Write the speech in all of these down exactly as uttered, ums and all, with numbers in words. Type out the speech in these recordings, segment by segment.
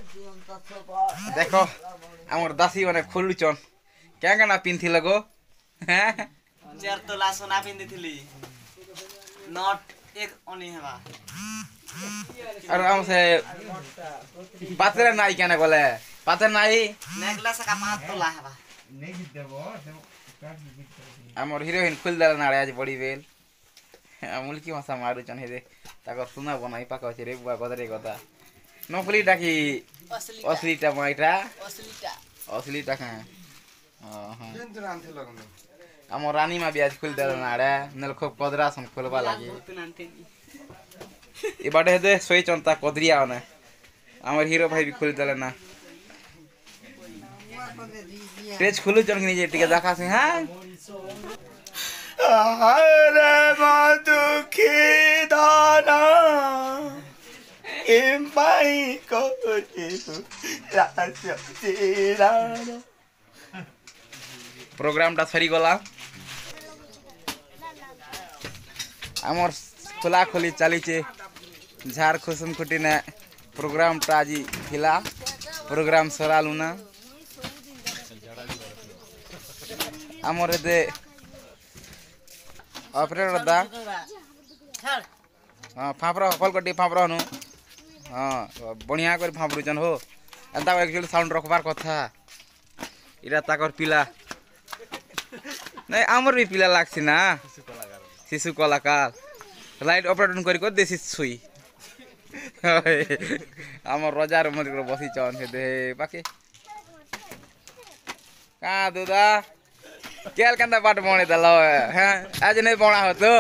देखो हमर दासी माने खोलुचन क्या गाना पिनथि लगो हैं चार तोला सोना पिंदी थिली नॉट एक ओनी हेबा और हमसे पात्र नाई केना गले पात्र नाई नेकलेस का पांच तोला हेबा हमर हीरोइन खुल दल नाड़े आज बड़ी बेल अमूल की भाषा मारुचन हे दे ताको सुना बनाई पाका छे रे बुआ गदरे गदा नकली डाकी असलीटा माइटा असलीटा असलीटा का हां हां हमर रानी मा ब्याज खुल दल नाड़े नल खूब कदरा सन खोलबा लागी ए बाटे दे सोई चंता कदरिया ने हमर हीरो भाई भी खुल दल ना पेज खुलु चन के नीचे टिके देखा से हां अरे मधुखी दाना इम्पाई को प्रोग्राम टा सरी गला हमर खोला खोली चली छे झार खुसम खुटी ने प्रोग्राम टा जी थिला प्रोग्राम सरालु ना हमर दे ऑपरेटर दा हां फापरा कॉल कटी फापरा नु हां बढ़िया कर फापरुचन हो एंता एक्चुअली साउंड रखबार कथा इरा ताकर पिला नहीं आमर भी पिला लागसी ना शिशु कलाकार लाइट ऑपरेटर करी को देसी सुई हमर रोजार मर बसी चन हे दे बाकी का दुदा केल कंदा बाट बने दलो हैं आज नहीं बना हो तो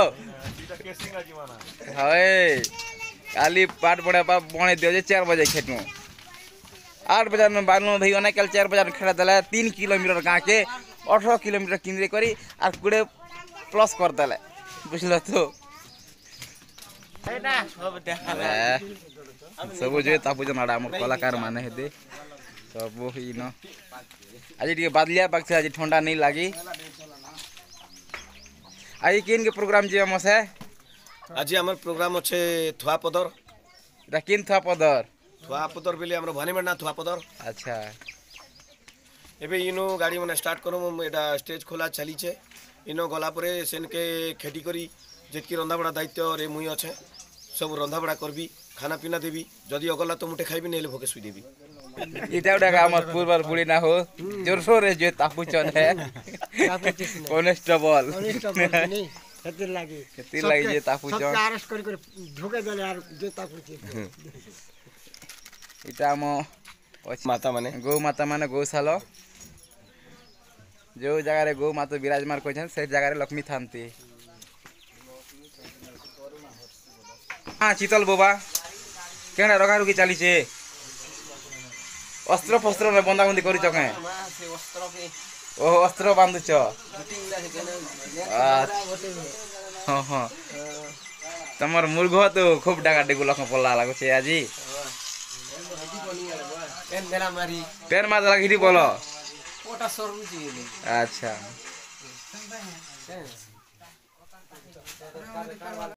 हाय काली पाट बड़े बा बने दियो जे चार बजे खेतनु आठ बजे में बानु भाई ओने कल चार बजे खेला दले तीन किलोमीटर गा के अठारह किलोमीटर किनरे करी और कुड़े प्लस कर दले बुझलो तो एना सब देखा सब जे तापु जनाडा हमर कलाकार माने हे दे सब ही न आज टिके बादलिया पक्ष आज ठंडा नहीं लागी आज किन के प्रोग्राम जे हमसे आज हमर प्रोग्राम अच्छे थुआ पदर रा किन थुआ पदर थुआ पदर बेले हमर भने मना थुआ पदर अच्छा एबे इनो गाड़ी मने स्टार्ट करो एटा स्टेज खोला चली छे इनो गला परे सेन के खेती करी जेकी रंधा बड़ा दायित्व रे मुई अच्छे सब रंधा बड़ा करबी खाना पीना देबी जदी अगला तो मुठे खाइबी नेले भोके सुई देबी इटा उडा हमर पूर्वर बुढ़ी ना हो जोर सोरे जे तापुचन है कांस्टेबल कति लागि कति लागि जे तापुचन सब अरेस्ट करि करि ढोके देले यार जे तापुचन इटा म माता माने गौ माता माने गौशाला जो जगह रे गौ माता विराजमान कोछन से जगह रे लक्ष्मी थानती हां शीतल बाबा केना रगा रुकी चली छे अस्त्र फस्त्र में बंदा बंदी करी चके ओ अस्त्र बांधु छ हां हां तमर मुर्गो तो खूब डागा डेगु लख पल्ला लागो छे आजी पेन मेरा मारी पेन मा लागिरी बोलो ओटा सरु जी अच्छा